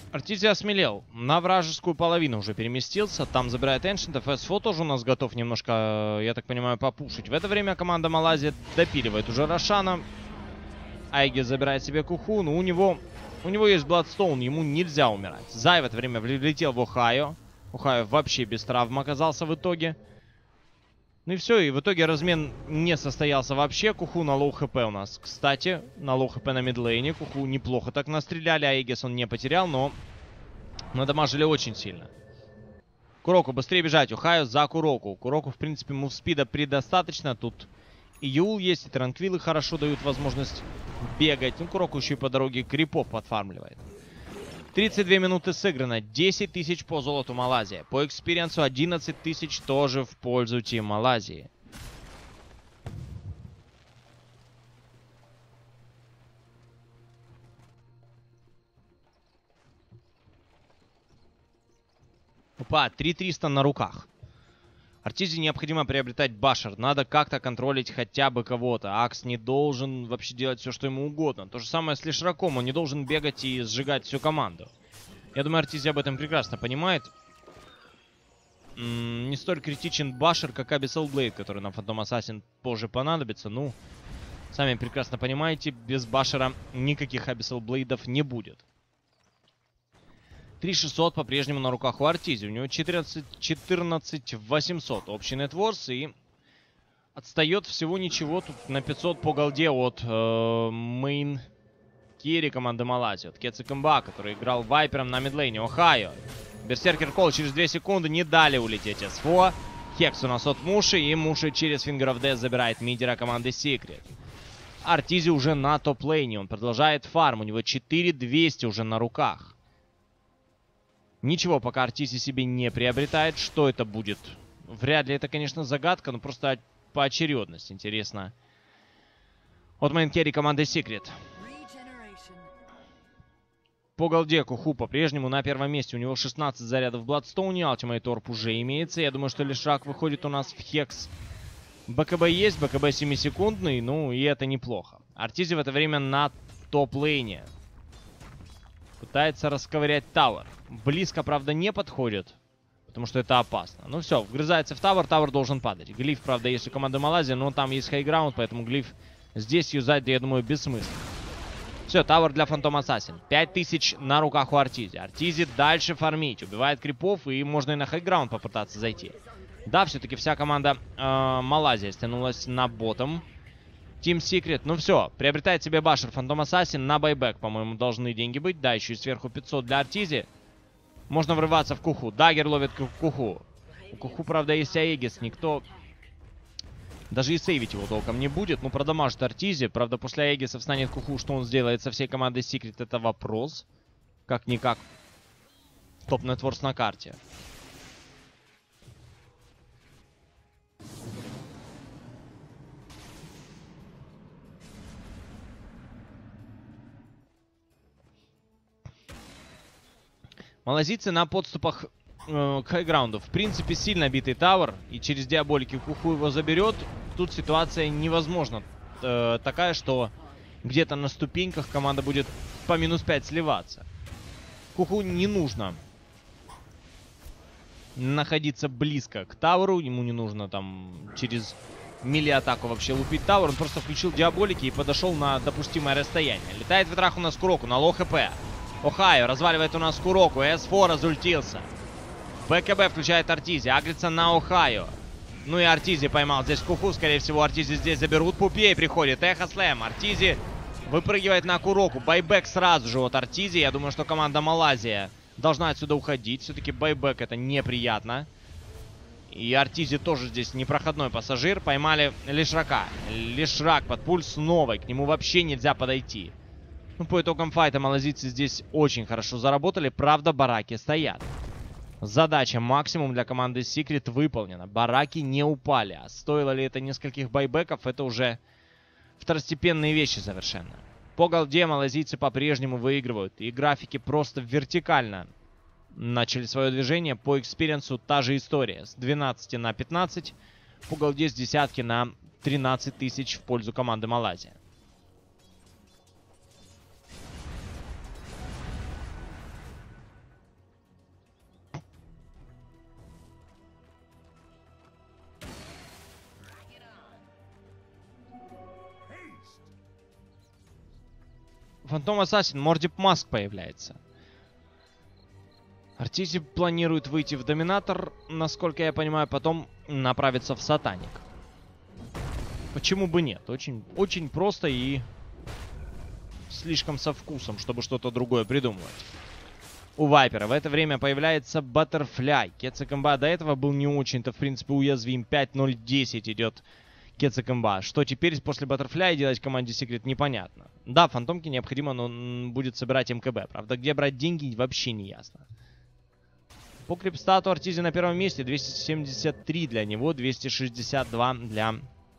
Артизи осмелел. На вражескую половину уже переместился. Там забирает Эншентов. СФО тоже у нас готов немножко, я так понимаю, попушить. В это время команда Малайзия допиливает уже Рошана. Айги забирает себе Куху. Но у него есть Бладстоун. Ему нельзя умирать. Зай в это время влетел в Охайо. Охайо вообще без травм оказался в итоге. Ну и все, и в итоге размен не состоялся вообще. Куху на лоу хп у нас, кстати, на лоу хп на мидлейне. Куху неплохо так настреляли, а Эгис он не потерял, но надамажили очень сильно. Куроку, быстрее бежать, Охайо за Куроку. Куроку, в принципе, мувспида предостаточно. Тут и Юл есть, и Транквилы хорошо дают возможность бегать. Ну, Куроку еще и по дороге крипов подфармливает. 32 минуты сыграно, 10 тысяч по золоту Малайзия. По экспириенсу 11 тысяч тоже в пользу Тим Малайзии. Опа, 3300 на руках. Артизи необходимо приобретать башер. Надо как-то контролить хотя бы кого-то. Акс не должен вообще делать все, что ему угодно. То же самое с Лишраком. Он не должен бегать и сжигать всю команду. Я думаю, Артизи об этом прекрасно понимает. Не столь критичен башер, как Abyssal Blade, который на Phantom Assassin позже понадобится. Ну, сами прекрасно понимаете, без башера никаких Abyssal Blade'ов не будет. 3600 по-прежнему на руках у Артизи. У него 14 800 общий нетворс. И отстает всего ничего тут на 500 по голде от мейн керри команды Малайзии. От Кецикэмба, который играл вайпером на мидлейне. Охайо. Берсеркер Кол через 2 секунды не дали улететь СФО. Хекс у нас от Муши. И Муши через Finger of Death забирает мидера команды Secret. Артизи уже на топ-лейне. Он продолжает фарм. У него 4200 уже на руках. Ничего пока Артизи себе не приобретает. Что это будет? Вряд ли это, конечно, загадка, но просто по очередности. Интересно. От мейн-керри команды Secret. По голде Куху по-прежнему на первом месте. У него 16 зарядов в Бладстоуне. Ultimate Orb уже имеется. Я думаю, что Лишрак выходит у нас в Хекс. БКБ есть. БКБ 7-секундный. Ну, и это неплохо. Артизи в это время на топ-лейне. Пытается расковырять Тауэр. Близко, правда, не подходит. Потому что это опасно. Ну все, вгрызается в Тауэр. Тауэр должен падать. Глиф, правда, есть у команды Малайзии. Но там есть хайграунд. Поэтому глиф здесь юзать, я думаю, бессмысленно. Все, Тауэр для Phantom Assassin. 5000 на руках у Артизи. Артизи дальше фармить. Убивает крипов, и можно и на хайграунд попытаться зайти. Да, все-таки вся команда Малайзии стянулась на ботом. Team Secret, ну все, приобретает себе башер Phantom Assassin на байбек, по-моему, должны деньги быть. Да, еще и сверху 500 для Артизи. Можно врываться в Куху. Даггер ловит Куху. У Куху, правда, есть Аегис. Никто даже и сейвить его толком не будет. Ну, продамажит Артизи. Правда, после Аегиса встанет Куху. Что он сделает со всей командой Secret, это вопрос. Как-никак. Топ-нетворс на карте. Малазийцы на подступах к хайграунду. В принципе, сильно битый Тауэр. И через диаболики Куху его заберет. Тут ситуация невозможна. Такая, что где-то на ступеньках команда будет по минус 5 сливаться. Куху не нужно находиться близко к Тауэру. Ему не нужно там через мили-атаку вообще лупить Тауэр. Он просто включил диаболики и подошел на допустимое расстояние. Летает в ветрах у нас Куроку на лоу хп. Охайо разваливает у нас Куроку. С4 разультился. БКБ включает Артизи. Агрится на Охайо. Ну и Артизи поймал здесь Куху. Скорее всего, Артизи здесь заберут. Пупей приходит. Эхо Слэм. Артизи выпрыгивает на Куроку. Байбек сразу же от Артизи. Я думаю, что команда Малайзия должна отсюда уходить. Все-таки байбек это неприятно. И Артизи тоже здесь непроходной пассажир. Поймали Лишрака. Лишрак под пульс новый. К нему вообще нельзя подойти. Ну, по итогам файта малазийцы здесь очень хорошо заработали. Правда, бараки стоят. Задача максимум для команды Secret выполнена. Бараки не упали. А стоило ли это нескольких байбеков, это уже второстепенные вещи совершенно. По голде малазийцы по-прежнему выигрывают. И графики просто вертикально начали свое движение. По экспириенсу та же история. С 12 на 15. По голде с десятки на 13 тысяч в пользу команды Малайзия. Фантом Ассасин, Мордип Маск появляется. Артизи планирует выйти в Доминатор, насколько я понимаю, потом направиться в Сатаник. Почему бы нет? Очень, очень просто и слишком со вкусом, чтобы что-то другое придумывать. У Вайпера в это время появляется Баттерфляй. Кецакэмба до этого был не очень-то, в принципе, уязвим. 5-0-10 идет Кецакэмба. Что теперь после Баттерфляя делать команде Secret, непонятно. Да, Фантомке необходимо, но он будет собирать МКБ. Правда, где брать деньги, вообще не ясно. По крипстату Артизи на первом месте. 273 для него, 262 для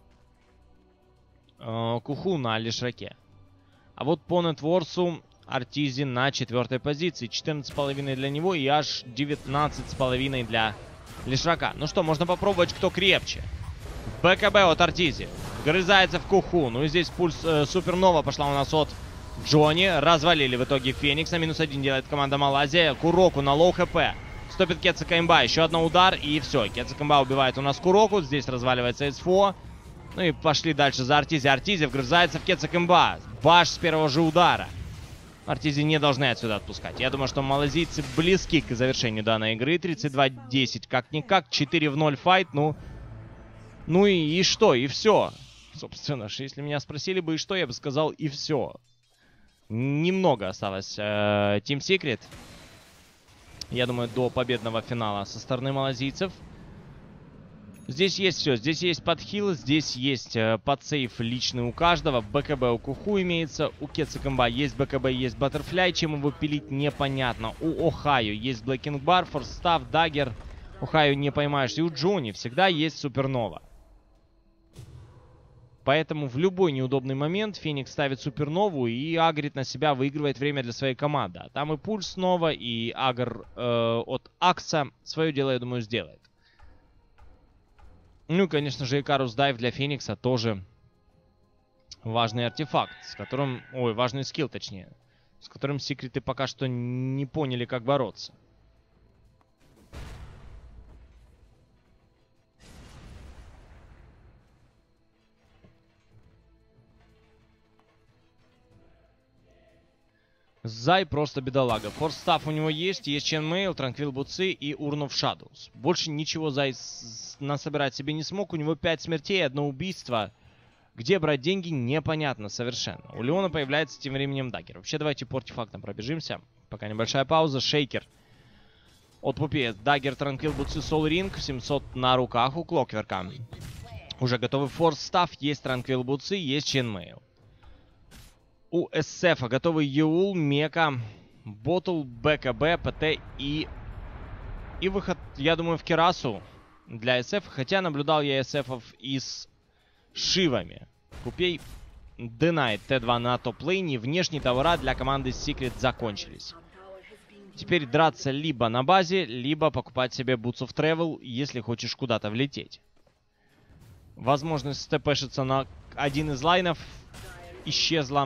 Куху на Лишраке. А вот по нетворсу Артизи на 4-й позиции. 14,5 для него и аж 19,5 для Лишрака. Ну что, можно попробовать, кто крепче. БКБ от Артизи. Вгрызается в Куху. Ну и здесь пульс Супернова пошла у нас от Джонни. Развалили в итоге Феникса. -1 делает команда Малайзия. Куроку на лоу хп. Стопит Кецакэмба. Еще один удар и все. Кецакэмба убивает у нас Куроку. Здесь разваливается СФО. Ну и пошли дальше за Артизи. Артизи вгрызается в Кецакэмба. Баш с первого же удара. Артизи не должны отсюда отпускать. Я думаю, что малазийцы близки к завершению данной игры. 32-10. Как-никак. 4-0 файт. Ну и что? И все. Собственно, если меня спросили бы и что, я бы сказал и все. Немного осталось Team Secret. Я думаю, до победного финала со стороны малазийцев. Здесь есть все. Здесь есть подхил, здесь есть подсейф личный у каждого. БКБ у Куху имеется, у Кецакэмба есть БКБ, есть Баттерфляй. Чем его пилить, непонятно. У Охайо есть Блэкинг Бар, Форстав, Даггер. Охайо не поймаешь. И у Джонни всегда есть Супернова. Поэтому в любой неудобный момент Феникс ставит Супернову и агрит на себя, выигрывает время для своей команды. А там и Пульс снова, и Агр от Акса свое дело, я думаю, сделает. Ну и, конечно же, Икарус Дайв для Феникса тоже важный артефакт, с которым... Ой, важный скилл, точнее. С которым секреты пока что не поняли, как бороться. Зай просто бедолага. Форстав у него есть Ченмейл, Транквил Буци и Урн оф Шадоус. Больше ничего Зай насобирать себе не смог. У него 5 смертей, 1 убийство. Где брать деньги, непонятно совершенно. У Леона появляется тем временем Даггер. Вообще, давайте по артефактам пробежимся. Пока небольшая пауза. Шейкер от Пупе. Даггер, Транквил Буци, Сол Ринг. 700 на руках у Клокверка. Уже готовый Форстав. Есть Транквил Буци, есть Ченмейл. У СФ готовый Юул, Мека, Ботл, БКБ, ПТ и выход, я думаю, в Керасу для СФ. Хотя наблюдал я СФов и с Шивами. Купей Денайт Т2 на топ-лейне. Внешние товара для команды Secret закончились. Теперь драться либо на базе, либо покупать себе Boots of Travel, если хочешь куда-то влететь. Возможность степешиться на один из лайнов исчезла.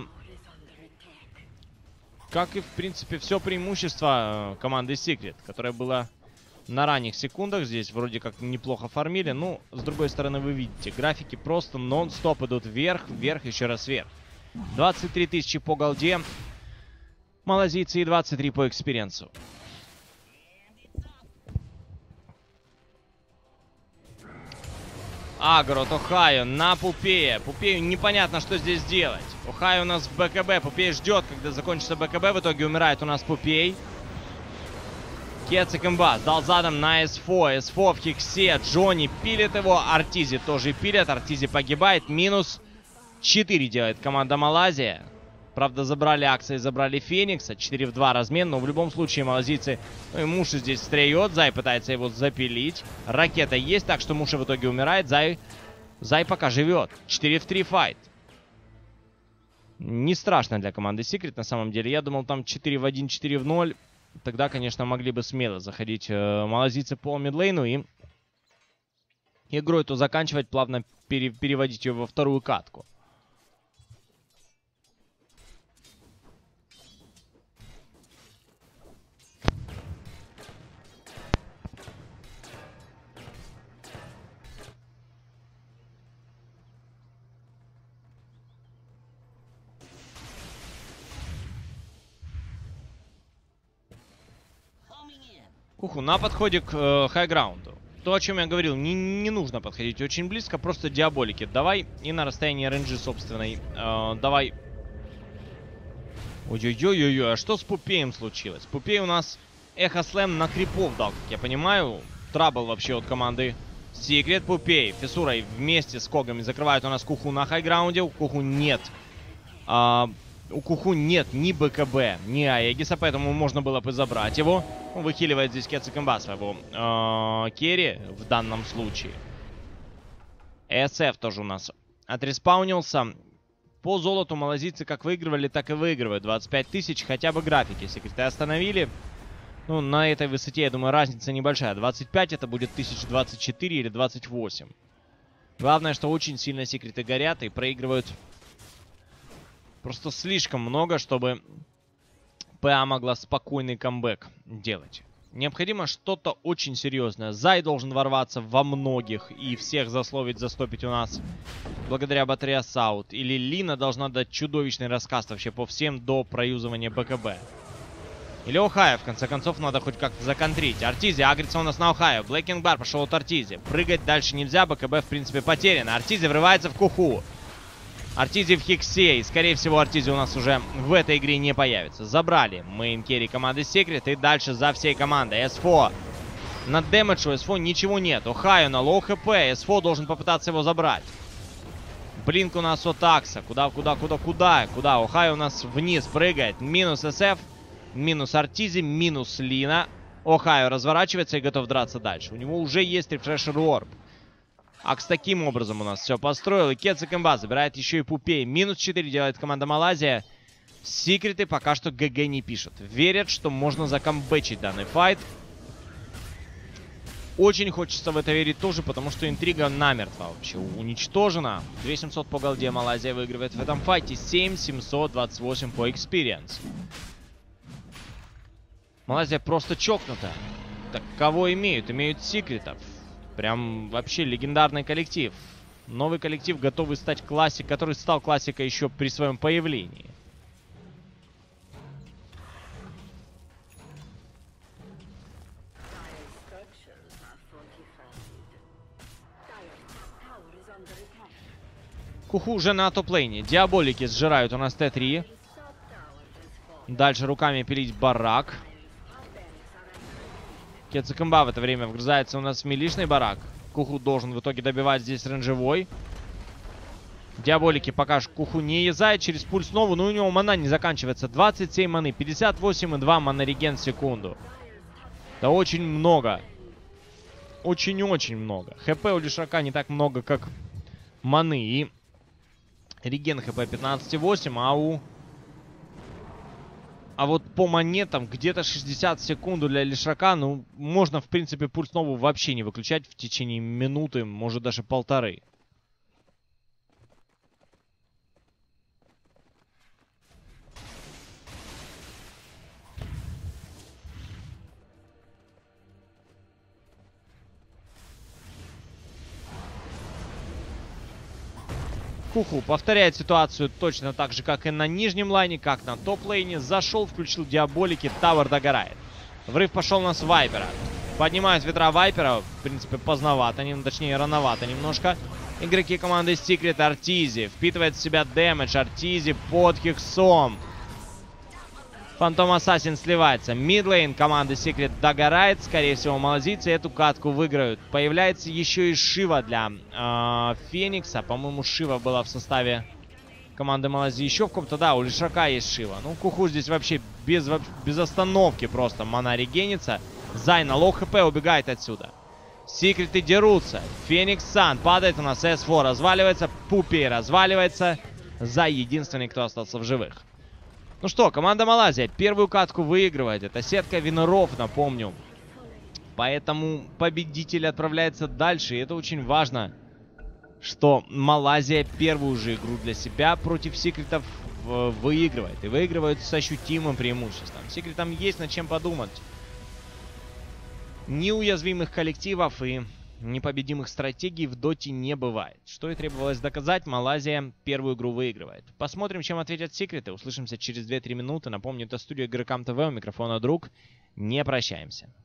Как и, в принципе, все преимущество команды Secret, которое было на ранних секундах. Здесь вроде как неплохо фармили. Ну, с другой стороны, вы видите, графики просто нон-стоп идут вверх, вверх, еще раз вверх. 23 тысячи по голде. Малазийцы и 23 по экспириенсу. Агро от Охайо на Пупея. Пупею непонятно, что здесь делать. Охайо у нас в БКБ. Пупей ждет, когда закончится БКБ. В итоге умирает у нас Пупей. Кецакэмба сдал задом на СФО. СФО в хиксе. Джонни пилит его. Артизи тоже пилит. Артизи погибает. Минус 4 делает команда Малайзия. Правда, забрали Акса и забрали Феникса. 4 в 2 размен. Но в любом случае малазийцы... Ну и Муши здесь встреет. Зай пытается его запилить. Ракета есть, так что Муши в итоге умирает. Зай пока живет. 4 в 3 файт. Не страшно для команды Secret на самом деле. Я думал, там 4 в 1, 4 в 0. Тогда, конечно, могли бы смело заходить малазийцы по мидлейну и игру эту заканчивать, плавно переводить ее во вторую катку. Куху на подходе к хайграунду. То, о чем я говорил, не нужно подходить очень близко, просто диаболики давай. И на расстоянии RNG собственной. Давай. Ой-ой-ой-ой, а что с Пупеем случилось? Пупей у нас Эхо Слэм на крипов дал, как я понимаю. Трабл вообще от команды Секрет. Пупей Фиссурой вместе с Когами закрывают у нас Куху на хайграунде. У Куху нет. У Куху нет ни БКБ, ни Аегиса, поэтому можно было бы забрать его. Он выхиливает здесь Кетсикэмба своего керри в данном случае. СФ тоже у нас отреспаунился. По золоту малазийцы как выигрывали, так и выигрывают. 25 тысяч, хотя бы графики секреты остановили. Ну, на этой высоте, я думаю, разница небольшая. 25 это будет 1024 или 28. Главное, что очень сильно секреты горят и проигрывают просто слишком много, чтобы ПА могла спокойный камбэк делать. Необходимо что-то очень серьезное. Зай должен ворваться во многих и всех засловить, застопить у нас благодаря батарее Саут. Или Лина должна дать чудовищный рассказ вообще по всем до проюзывания БКБ. Или Охайо, в конце концов, надо хоть как-то законтрить. Артизи агрится у нас на Охайо. Блэкинг Бар пошел от Артизи. Прыгать дальше нельзя, БКБ в принципе потеряно. Артизи врывается в Куху. Артизи в Хиксе, и скорее всего Артизи у нас уже в этой игре не появится. Забрали мейн керри команды Секрет, и дальше за всей командой. СФО на дэмэдж у СФО ничего нет. Охайо на лоу хп, СФО должен попытаться его забрать. Блинк у нас от Акса. Куда? Охайо у нас вниз прыгает. Минус СФ, минус Артизи, минус Лина. Охайо разворачивается и готов драться дальше. У него уже есть рефрешер Орб. Акс таким образом у нас все построил. И Кетсикэмба забирает еще и Пупей. Минус 4 делает команда Малайзия. Секреты пока что ГГ не пишут. Верят, что можно закамбэчить данный файт. Очень хочется в это верить тоже, потому что интрига намертво вообще уничтожена. 2700 по голде Малайзия выигрывает в этом файте. 7728 по экспириенс. Малайзия просто чокнута. Так кого имеют? Имеют секретов. Прям вообще легендарный коллектив. Новый коллектив, готовый стать классик, который стал классикой еще при своем появлении. Куху уже на топ-лейне. Диаболики сжирают у нас Т3. Дальше руками пилить барак. Кетсикэмба в это время вгрызается у нас в милишный барак. Куху должен в итоге добивать здесь рейнджевой. Диаболики пока что Куху не езжает через пульс нову, но у него мана не заканчивается. 27 маны, 58,2 манореген в секунду. Это очень много. Очень-очень много. ХП у Лишрака не так много, как маны. И реген ХП 15,8, а вот по монетам где-то 60 секунд для Лишрака, ну, можно, в принципе, пульс нову вообще не выключать в течение минуты, может, даже полторы. Куху повторяет ситуацию точно так же, как и на нижнем лайне, как на топ-лейне. Зашел, включил диаболики, тавер догорает. Врыв пошел у нас Вайпера. Поднимают ветра Вайпера. В принципе, поздновато, точнее, рановато немножко. Игроки команды Secret. Артизи впитывает в себя дэмэдж. Артизи под Хиксом. Фантом Ассасин сливается. Мидлейн команды Secret догорает. Скорее всего, малазийцы эту катку выиграют. Появляется еще и Шива для Феникса. По-моему, Шива была в составе команды Малайзии. Еще в ком-то, да, у Лишака есть Шива. Ну, Куху здесь вообще без остановки просто мана регенится. Зай на лоу хп убегает отсюда. Секреты дерутся. Феникс Сан падает у нас. С4 разваливается. Пупей разваливается. Зай единственный, кто остался в живых. Ну что, команда Малайзия первую катку выигрывает. Это сетка виноров, напомню. Поэтому победитель отправляется дальше. И это очень важно, что Малайзия первую же игру для себя против секретов выигрывает. И выигрывает с ощутимым преимуществом. Секретам есть над чем подумать. Неуязвимых коллективов и Непобедимых стратегий в доте не бывает. Что и требовалось доказать, Малайзия первую игру выигрывает. Посмотрим, чем ответят секреты. Услышимся через 2-3 минуты. Напомню, это студия Игрокам ТВ, у микрофона Друг. Не прощаемся.